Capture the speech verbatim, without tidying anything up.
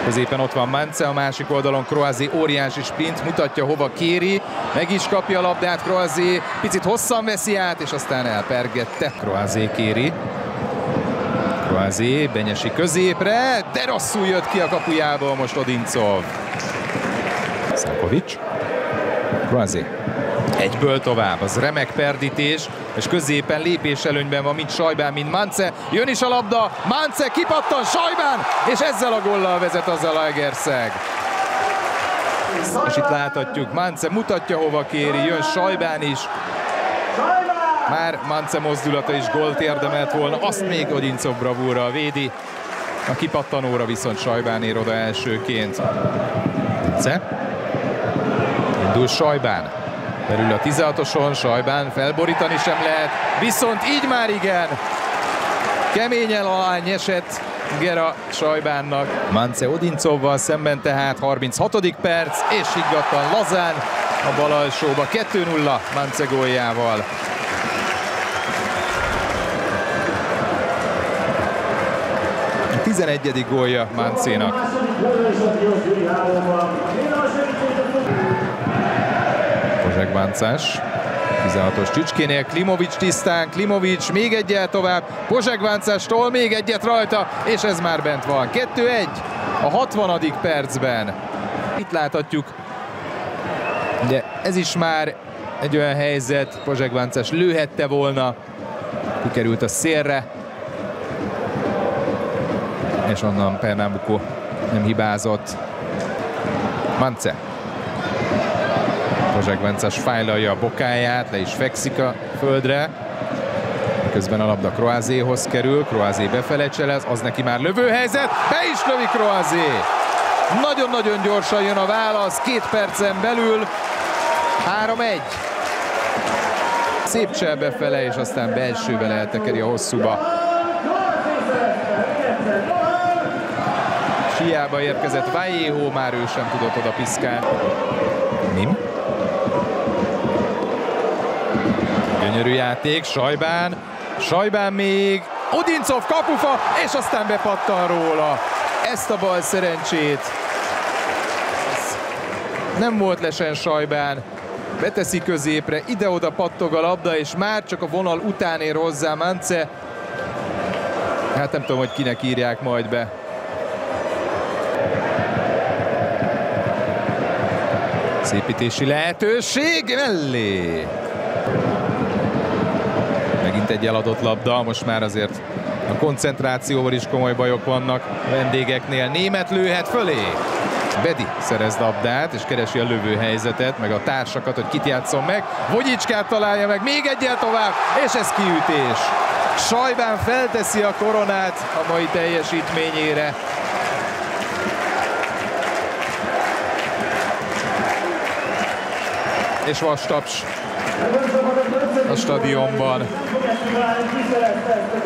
Középen ott van Mance, a másik oldalon Croazé óriási sprint, mutatja hova kéri, meg is kapja a labdát Croazé, picit hosszan veszi át, és aztán elpergette. Croazé kéri. Croazé benyesi középre, de rosszul jött ki a kapujából most Odincov. Szankovics. Croazé. Egyből tovább, az remek perdítés, és középen lépés előnyben van mind Sajbán, mind Mance. Jön is a labda, Mance kipattan, Sajbán, és ezzel a góllal vezet az a Zalaegerszeg. És itt láthatjuk, Mance mutatja hova kéri, jön Sajbán is. Már Mance mozdulata is gólt érdemelt volna, azt még Odincov bravúrral védi. A kipattanóra viszont Sajbán ér oda elsőként. Mance. Indul Sajbán. Belül a tizenhatoson, Sajbán felborítani sem lehet, viszont így már igen. Keményen alány esett Gera Sajbánnak. Mance Odincovval szemben tehát harminchatodik perc, és higgadtan lazán a bal alsóba kettő nulla Mance góljával. A tizenegyedik gólja Mancénak. Pozsegváncás, tizenhatos Csücskénél, Klimovics tisztán, Klimovics még egyel tovább, Pozsegváncástól még egyet rajta, és ez már bent van. kettő egy a hatvanadik percben. Itt láthatjuk, ugye ez is már egy olyan helyzet, Pozsegváncás lőhette volna, kikerült a szélre, és onnan Pernambuco nem hibázott. Mance. Pozsegváncás fájlalja a bokáját, le is fekszik a földre. Közben a labda Croazéhoz kerül, Croazé befele cselez, az neki már lövőhelyzet, be is lövi Croazé! Nagyon-nagyon gyorsan jön a válasz, két percen belül, három egy. Szép csel befele, és aztán belsővel eltekeri a hosszúba. Hiába érkezett Vallejo, már ő sem tudott oda piszkálni. Mim. Gyönyörű játék, Sajbán, Sajbán még, Odincov kapufa, és aztán bepattan róla. Ezt a bal szerencsét. Nem volt lesen Sajbán, beteszi középre, ide-oda pattog a labda, és már csak a vonal után ér hozzá Mance. Hát nem tudom, hogy kinek írják majd be. Szépítési lehetőség mellé. Megint egy eladott labda, most már azért a koncentrációval is komoly bajok vannak a vendégeknél. Német lőhet fölé. Bedi szerez labdát, és keresi a lövőhelyzetet, meg a társakat, hogy kit játszon meg. Vogyicskát találja meg, még egyel tovább, és ez kiütés. Sajbán felteszi a koronát a mai teljesítményére. És vastaps a stadionban.